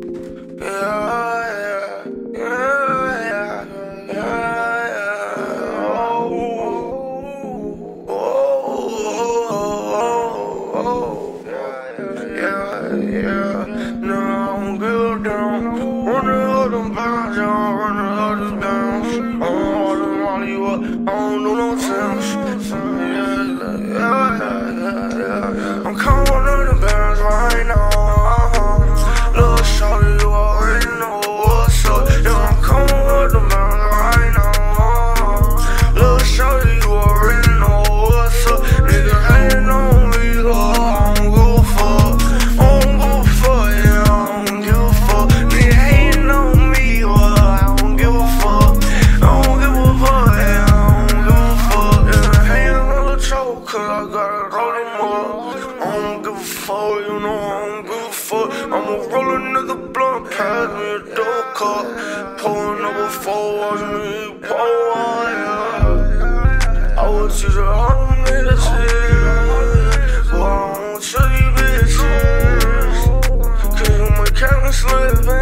Yeah, yeah, yeah, yeah. Oh, oh, yeah, yeah. No, I don't give a damn. Run the other bounce, y'all. Run the other bounce. I don't want you up. I don't do no sense. Yeah. I'm calling on the bands right now. Little shawty, you already know what's up. Yeah, I'm calling with the bands right now. Little shawty, you already know what's up. Nigga hating on me, I don't give a fuck. I don't give a fuck, yeah, I don't give a fuck. Nigga hating on me, I don't give a fuck. I don't give a fuck, yeah, I don't give a fuck. Yeah, hating on the choke, cause I gotta roll them up. I don't give a fuck, you know I don't give a fuck. I'ma roll another blunt, pass me a dope cup. Pulling up a 4, watching me pour, yeah. I would teach her all the niggas shit, but I don't tell you bitches, cause you my captain slipping.